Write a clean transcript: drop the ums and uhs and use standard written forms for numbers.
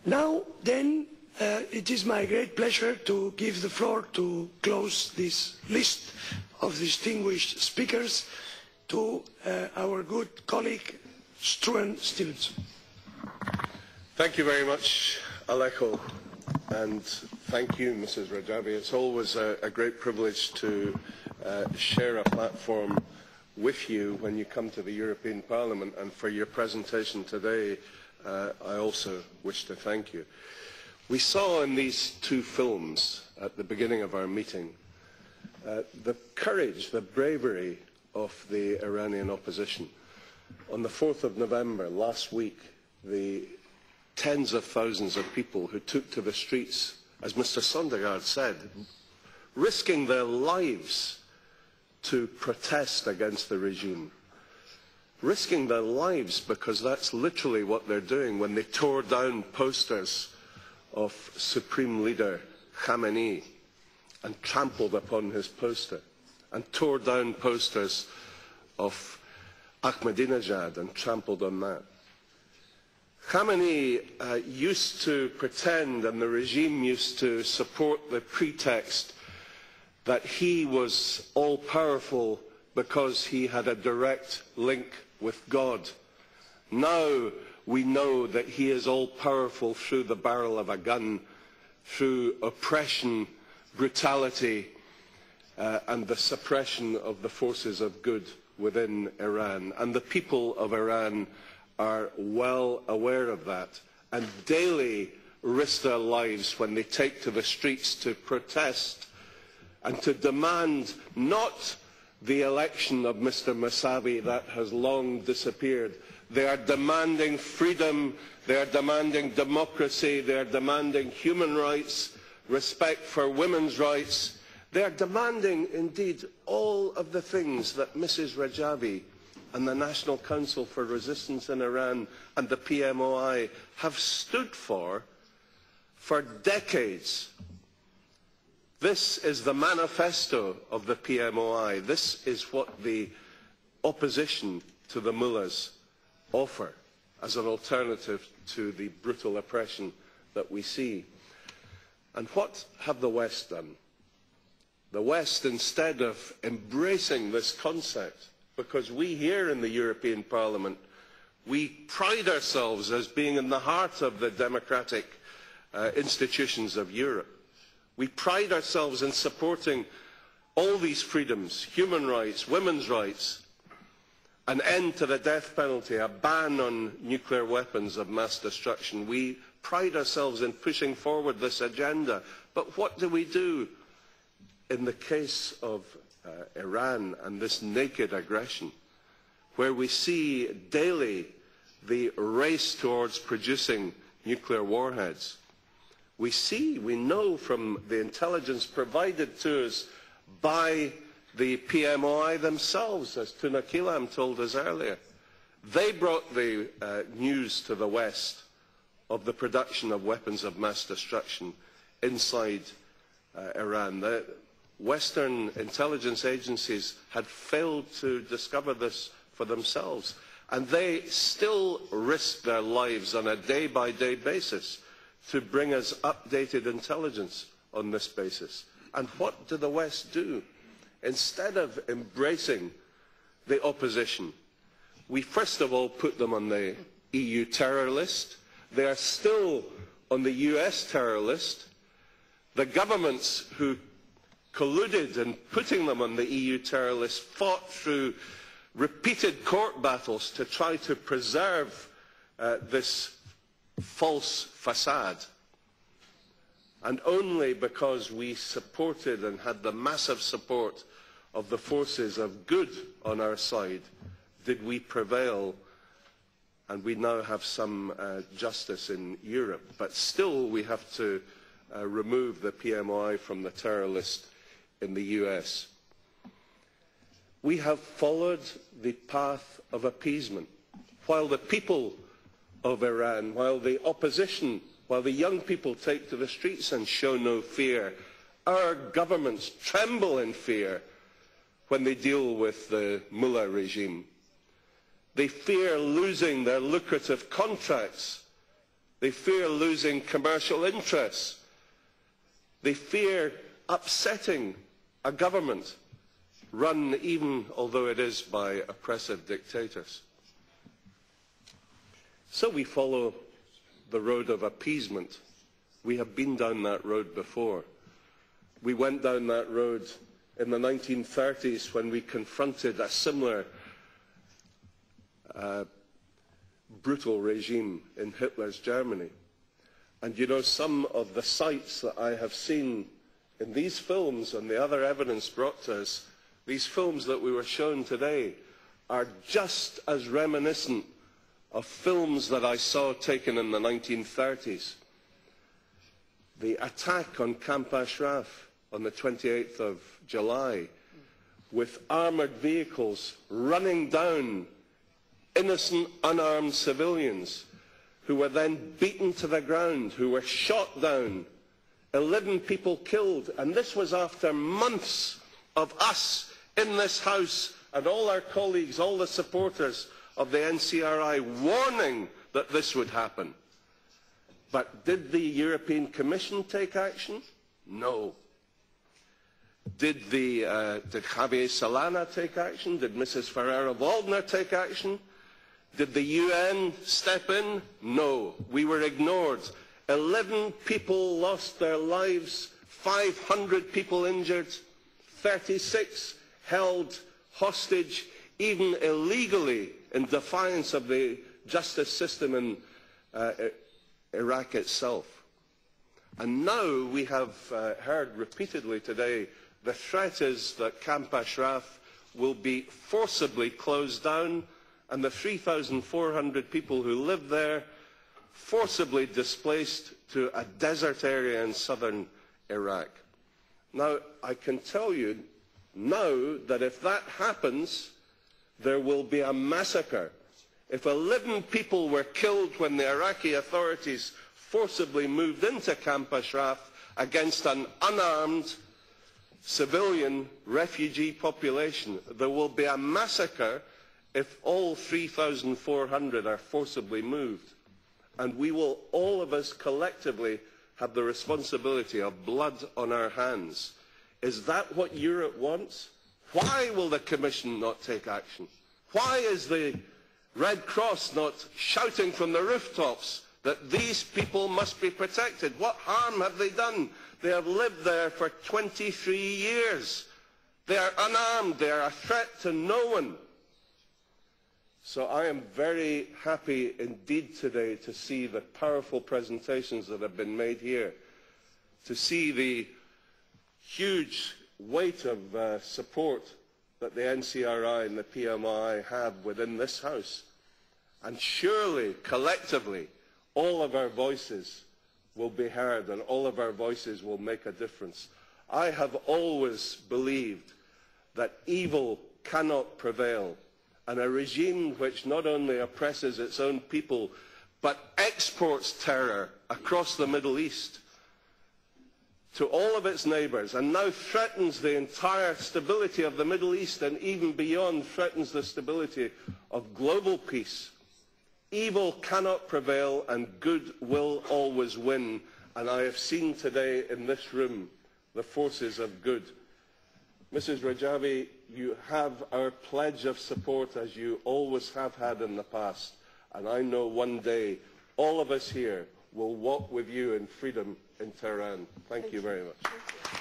Now then, it is my great pleasure to give the floor to close this list of distinguished speakers to our good colleague Struan Stevenson. Thank you very much, Alejo, and thank you, Mrs. Rajavi. It's always a great privilege to share a platform with you when you come to the European Parliament, and for your presentation today, I also wish to thank you. We saw in these two films at the beginning of our meeting the courage, the bravery of the Iranian opposition. On the 4th of November last week, the tens of thousands of people who took to the streets, as Mr. Sondergaard said, risking their lives to protest against the regime. Risking their lives because that's literally what they're doing when they tore down posters of Supreme Leader Khamenei and trampled upon his poster, and tore down posters of Ahmadinejad and trampled on that. Khamenei used to pretend, and the regime used to support the pretext that he was all-powerful because he had a direct link with God. Now we know that he is all-powerful through the barrel of a gun, through oppression, brutality, and the suppression of the forces of good within Iran. And the people of Iran are well aware of that and daily risk their lives when they take to the streets to protest and to demand not the election of Mr. Mousavi that has long disappeared. They are demanding freedom, they are demanding democracy, they are demanding human rights, respect for women's rights. They are demanding, indeed, all of the things that Mrs. Rajavi and the National Council for Resistance in Iran and the PMOI have stood for decades. This is the manifesto of the PMOI. This is what the opposition to the mullahs offer as an alternative to the brutal oppression that we see. And what have the West done? The West, instead of embracing this concept, because we here in the European Parliament, we pride ourselves as being in the heart of the democratic institutions of Europe. We pride ourselves in supporting all these freedoms, human rights, women's rights, an end to the death penalty, a ban on nuclear weapons of mass destruction. We pride ourselves in pushing forward this agenda. But what do we do in the case of Iran and this naked aggression, where we see daily the race towards producing nuclear warheads? We know from the intelligence provided to us by the PMOI themselves, as Tuna Kilam told us earlier. They brought the news to the West of the production of weapons of mass destruction inside Iran. The Western intelligence agencies had failed to discover this for themselves, and they still risk their lives on a day-by-day basis to bring us updated intelligence on this basis. And what do the West do? Instead of embracing the opposition, we first of all put them on the EU terror list. They are still on the US terror list. The governments who colluded in putting them on the EU terror list fought through repeated court battles to try to preserve this false facade. And only because we supported and had the massive support of the forces of good on our side did we prevail, and we now have some justice in Europe. But still we have to remove the PMOI from the terror list in the US. We have followed the path of appeasement. While the people of Iran, while the opposition, while the young people take to the streets and show no fear, our governments tremble in fear when they deal with the mullah regime. They fear losing their lucrative contracts They fear losing commercial interests. They fear upsetting a government run, even although it is by oppressive dictators. So we follow the road of appeasement. We have been down that road before. We went down that road in the 1930s when we confronted a similar brutal regime in Hitler's Germany. And you know, some of the sights that I have seen in these films and the other evidence brought to us, these films that we were shown today, are just as reminiscent of films that I saw taken in the 1930s. The attack on Camp Ashraf on the 28th of July, with armoured vehicles running down innocent, unarmed civilians who were then beaten to the ground, who were shot down, 11 people killed. And this was after months of us in this House and all our colleagues, all the supporters of the NCRI warning that this would happen. But did the European Commission take action? No. Did Javier Solana take action? Did Mrs. Ferrero-Waldner take action? Did the UN step in? No. We were ignored. 11 people lost their lives, 500 people injured, 36 held hostage, even illegally, in defiance of the justice system in Iraq itself. And now we have heard repeatedly today the threat is that Camp Ashraf will be forcibly closed down and the 3,400 people who live there forcibly displaced to a desert area in southern Iraq. Now, I can tell you now that if that happens, there will be a massacre. If 11 people were killed when the Iraqi authorities forcibly moved into Camp Ashraf against an unarmed civilian refugee population, there will be a massacre if all 3,400 are forcibly moved. And we will, all of us collectively, have the responsibility of blood on our hands. Is that what Europe wants? Why will the Commission not take action? Why is the Red Cross not shouting from the rooftops that these people must be protected? What harm have they done? They have lived there for 23 years. They are unarmed. They are a threat to no one. So I am very happy indeed today to see the powerful presentations that have been made here, to see the huge weight of support that the NCRI and the PMI have within this House. And surely, collectively, all of our voices will be heard and all of our voices will make a difference. I have always believed that evil cannot prevail, and a regime which not only oppresses its own people but exports terror across the Middle East to all of its neighbours and now threatens the entire stability of the Middle East and even beyond threatens the stability of global peace. Evil cannot prevail and good will always win, and I have seen today in this room the forces of good. Mrs. Rajavi, you have our pledge of support as you always have had in the past, and I know one day all of us here will walk with you in freedom in Tehran. Thank you very much.